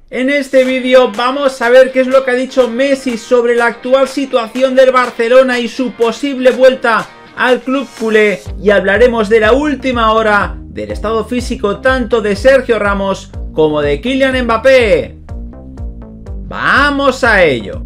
En este vídeo vamos a ver qué es lo que ha dicho Messi sobre la actual situación del Barcelona y su posible vuelta al club culé, y hablaremos de la última hora del estado físico tanto de Sergio Ramos como de Kylian Mbappé. ¡Vamos a ello!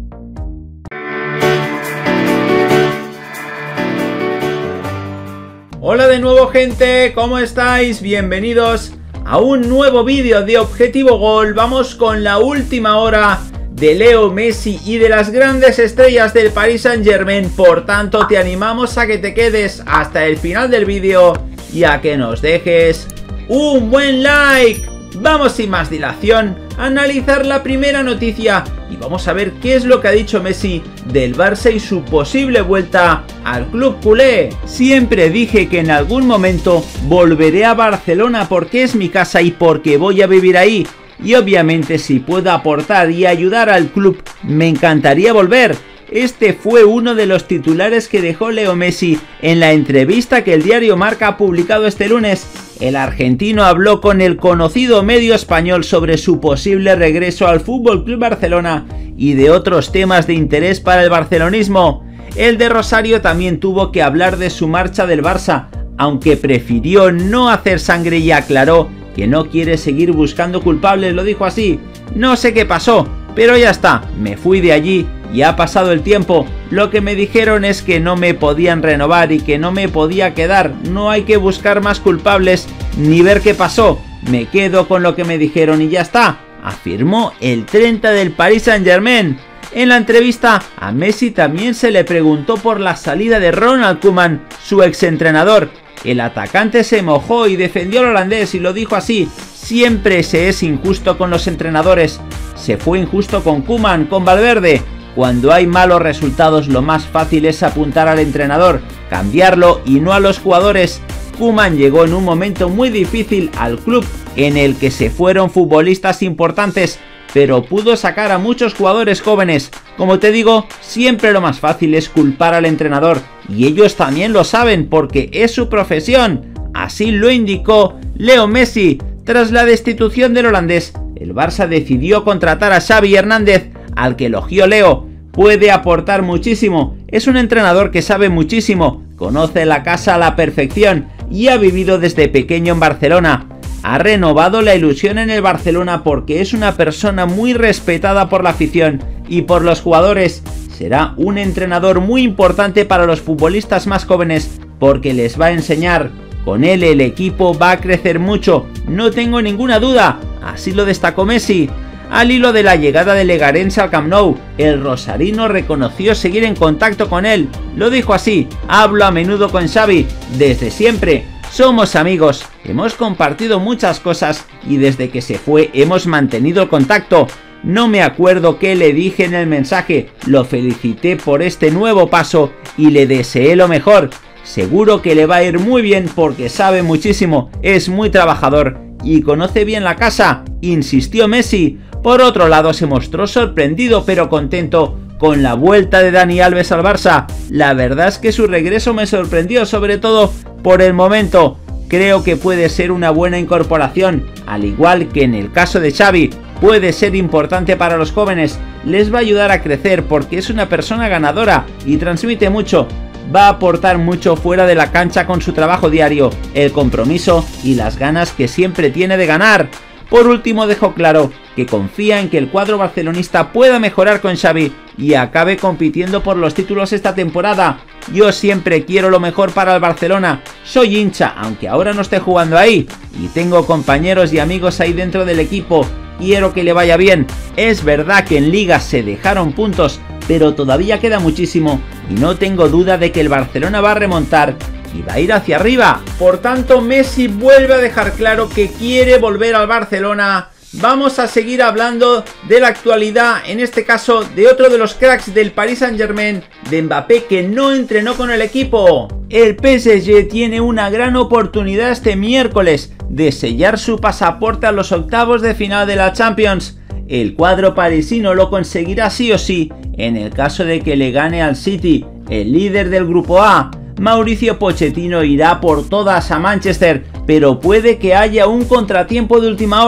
Hola de nuevo, gente, ¿cómo estáis? Bienvenidos a un nuevo vídeo de Objetivo Gol. Vamos con la última hora de Leo Messi y de las grandes estrellas del Paris Saint-Germain. Por tanto, te animamos a que te quedes hasta el final del vídeo y a que nos dejes un buen like. Vamos sin más dilación a analizar la primera noticia y vamos a ver qué es lo que ha dicho Messi del Barça y su posible vuelta al club culé. Siempre dije que en algún momento volveré a Barcelona porque es mi casa y porque voy a vivir ahí. Y obviamente si puedo aportar y ayudar al club, me encantaría volver. Este fue uno de los titulares que dejó Leo Messi en la entrevista que el diario Marca ha publicado este lunes. El argentino habló con el conocido medio español sobre su posible regreso al FC Barcelona y de otros temas de interés para el barcelonismo. El de Rosario también tuvo que hablar de su marcha del Barça, aunque prefirió no hacer sangre y aclaró que no quiere seguir buscando culpables. Lo dijo así: no sé qué pasó, pero ya está, me fui de allí y ha pasado el tiempo. Lo que me dijeron es que no me podían renovar y que no me podía quedar. No hay que buscar más culpables ni ver qué pasó. Me quedo con lo que me dijeron y ya está, afirmó el 30 del Paris Saint-Germain. En la entrevista a Messi también se le preguntó por la salida de Ronald Koeman, su exentrenador. El atacante se mojó y defendió al holandés y lo dijo así: siempre se es injusto con los entrenadores. Se fue injusto con Koeman, con Valverde. Cuando hay malos resultados, lo más fácil es apuntar al entrenador, cambiarlo y no a los jugadores. Koeman llegó en un momento muy difícil al club en el que se fueron futbolistas importantes, pero pudo sacar a muchos jugadores jóvenes. Como te digo, siempre lo más fácil es culpar al entrenador, y ellos también lo saben porque es su profesión. Así lo indicó Leo Messi. Tras la destitución del holandés, el Barça decidió contratar a Xavi Hernández, al que elogió Leo. Puede aportar muchísimo, es un entrenador que sabe muchísimo, conoce la casa a la perfección y ha vivido desde pequeño en Barcelona. Ha renovado la ilusión en el Barcelona porque es una persona muy respetada por la afición y por los jugadores. Será un entrenador muy importante para los futbolistas más jóvenes porque les va a enseñar. Con él el equipo va a crecer mucho, no tengo ninguna duda, así lo destacó Messi. Al hilo de la llegada de Legarense al Camp Nou, el rosarino reconoció seguir en contacto con él. Lo dijo así: hablo a menudo con Xavi, desde siempre. Somos amigos, hemos compartido muchas cosas y desde que se fue hemos mantenido el contacto. No me acuerdo qué le dije en el mensaje, lo felicité por este nuevo paso y le deseé lo mejor. Seguro que le va a ir muy bien porque sabe muchísimo, es muy trabajador y conoce bien la casa, insistió Messi. Por otro lado, se mostró sorprendido pero contento con la vuelta de Dani Alves al Barça. La verdad es que su regreso me sorprendió, sobre todo por el momento. Creo que puede ser una buena incorporación, al igual que en el caso de Xavi. Puede ser importante para los jóvenes, les va a ayudar a crecer porque es una persona ganadora y transmite mucho. Va a aportar mucho fuera de la cancha con su trabajo diario, el compromiso y las ganas que siempre tiene de ganar. Por último, dejó claro que confía en que el cuadro barcelonista pueda mejorar con Xavi y acabe compitiendo por los títulos esta temporada. Yo siempre quiero lo mejor para el Barcelona, soy hincha aunque ahora no esté jugando ahí y tengo compañeros y amigos ahí dentro del equipo, quiero que le vaya bien. Es verdad que en Liga se dejaron puntos, pero todavía queda muchísimo y no tengo duda de que el Barcelona va a remontar y va a ir hacia arriba. Por tanto, Messi vuelve a dejar claro que quiere volver al Barcelona. Vamos a seguir hablando de la actualidad, en este caso de otro de los cracks del Paris Saint-Germain, de Mbappé, que no entrenó con el equipo. El PSG tiene una gran oportunidad este miércoles de sellar su pasaporte a los octavos de final de la Champions. El cuadro parisino lo conseguirá sí o sí en el caso de que le gane al City, el líder del grupo A. Mauricio Pochettino irá por todas a Manchester, pero puede que haya un contratiempo de última hora.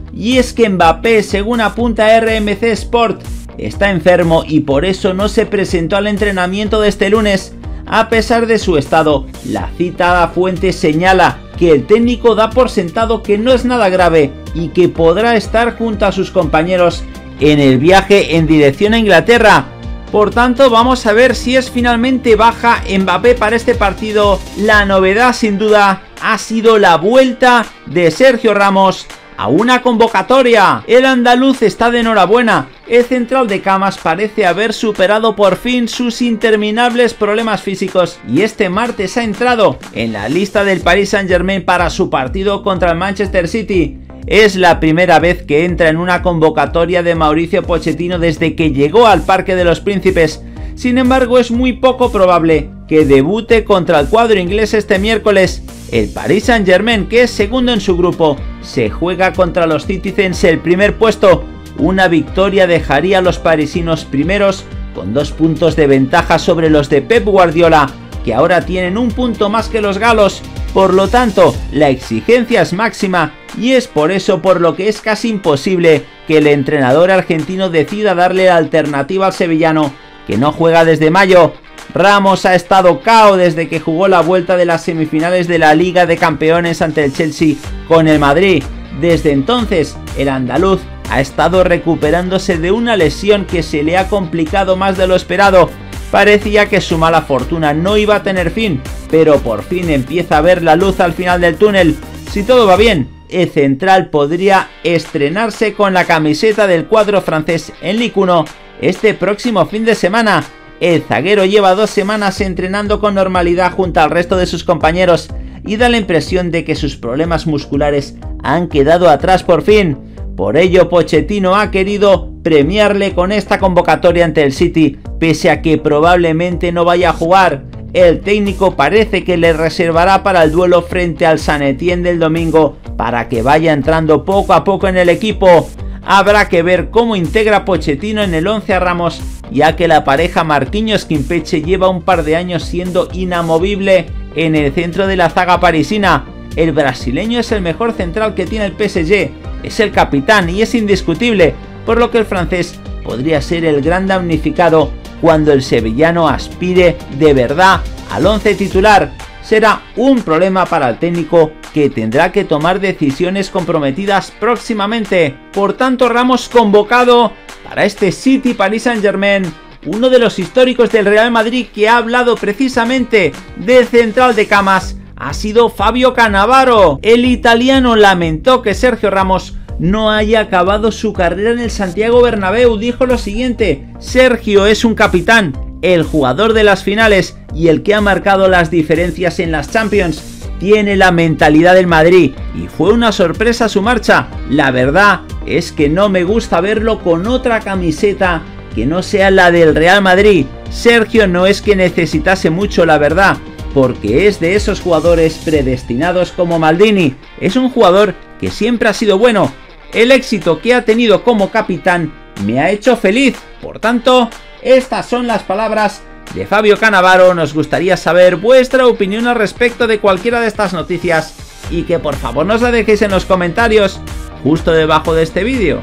y es que Mbappé, según apunta RMC Sport, está enfermo y por eso no se presentó al entrenamiento de este lunes. A pesar de su estado, la citada fuente señala que el técnico da por sentado que no es nada grave y que podrá estar junto a sus compañeros en el viaje en dirección a Inglaterra. Por tanto, vamos a ver si es finalmente baja Mbappé para este partido. La novedad sin duda ha sido la vuelta de Sergio Ramos a una convocatoria. El andaluz está de enhorabuena. El central de camas parece haber superado por fin sus interminables problemas físicos y este martes ha entrado en la lista del Paris Saint-Germain para su partido contra el Manchester City. Es la primera vez que entra en una convocatoria de Mauricio Pochettino desde que llegó al Parque de los Príncipes. Sin embargo, es muy poco probable que debute contra el cuadro inglés este miércoles. El Paris Saint-Germain, que es segundo en su grupo, se juega contra los Citizens el primer puesto. Una victoria dejaría a los parisinos primeros con 2 puntos de ventaja sobre los de Pep Guardiola, que ahora tienen un punto más que los galos. Por lo tanto, la exigencia es máxima y es por eso por lo que es casi imposible que el entrenador argentino decida darle la alternativa al sevillano, que no juega desde mayo. Ramos ha estado KO desde que jugó la vuelta de las semifinales de la Liga de Campeones ante el Chelsea con el Madrid. Desde entonces, el andaluz ha estado recuperándose de una lesión que se le ha complicado más de lo esperado. Parecía que su mala fortuna no iba a tener fin, pero por fin empieza a ver la luz al final del túnel. Si todo va bien, el central podría estrenarse con la camiseta del cuadro francés en Ligue 1 este próximo fin de semana. El zaguero lleva 2 semanas entrenando con normalidad junto al resto de sus compañeros y da la impresión de que sus problemas musculares han quedado atrás por fin. Por ello, Pochettino ha querido premiarle con esta convocatoria ante el City, pese a que probablemente no vaya a jugar. El técnico parece que le reservará para el duelo frente al San Etienne del domingo para que vaya entrando poco a poco en el equipo. Habrá que ver cómo integra Pochettino en el 11 a Ramos, ya que la pareja Marquinhos-Kimpembe lleva un par de años siendo inamovible en el centro de la zaga parisina. El brasileño es el mejor central que tiene el PSG, es el capitán y es indiscutible, por lo que el francés podría ser el gran damnificado cuando el sevillano aspire de verdad al 11 titular. Será un problema para el técnico, que tendrá que tomar decisiones comprometidas próximamente. Por tanto, Ramos convocado para este City Paris Saint-Germain, uno de los históricos del Real Madrid que ha hablado precisamente del central de camas ha sido Fabio Cannavaro. El italiano lamentó que Sergio Ramos no haya acabado su carrera en el Santiago Bernabéu. Dijo lo siguiente: Sergio es un capitán, el jugador de las finales y el que ha marcado las diferencias en las Champions. Tiene la mentalidad del Madrid y fue una sorpresa su marcha. La verdad es que no me gusta verlo con otra camiseta que no sea la del Real Madrid. Sergio no es que necesitase mucho, la verdad, porque es de esos jugadores predestinados como Maldini. Es un jugador que siempre ha sido bueno. El éxito que ha tenido como capitán me ha hecho feliz. Por tanto, estas son las palabras de Fabio Cannavaro. Nos gustaría saber vuestra opinión al respecto de cualquiera de estas noticias y que por favor nos la dejéis en los comentarios justo debajo de este vídeo.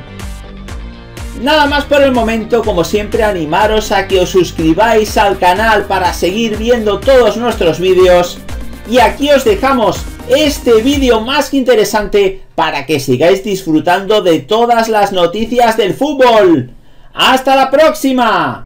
Nada más por el momento. Como siempre, animaros a que os suscribáis al canal para seguir viendo todos nuestros vídeos. Y aquí os dejamos este vídeo más que interesante para que sigáis disfrutando de todas las noticias del fútbol. ¡Hasta la próxima!